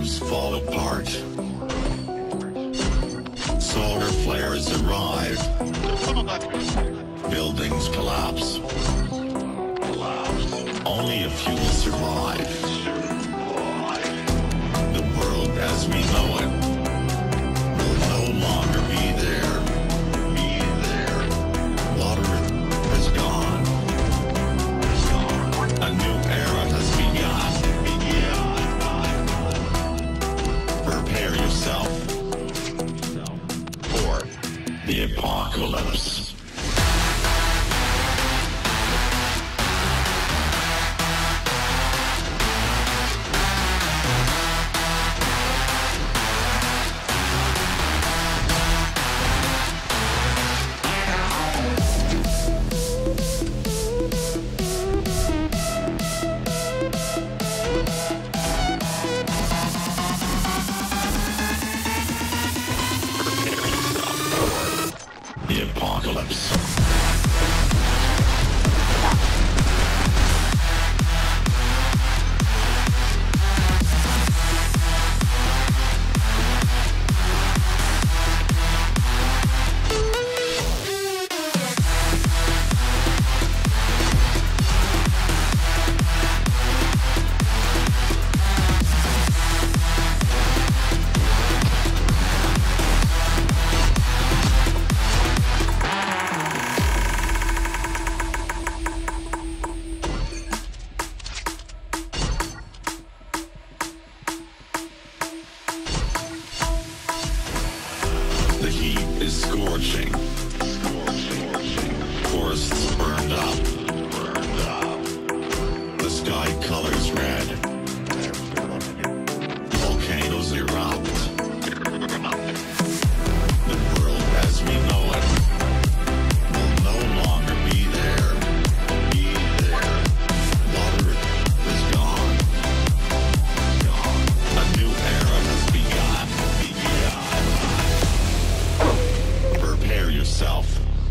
systems fall apart. Solar flares arrive. Buildings collapse. Only a few will survive. The world as we know it will no longer be there. Water is gone. A new era has begun. Prepare yourself for the apocalypse. The apocalypse. The heat is scorching. Forests burned up. The sky colors red. Volcanoes erupt. The world as we know it will no longer be there. Water is gone. A new era has begun. Prepare yourself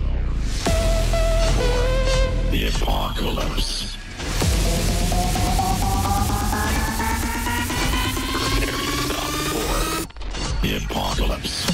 for the apocalypse. Prepare yourself for the apocalypse.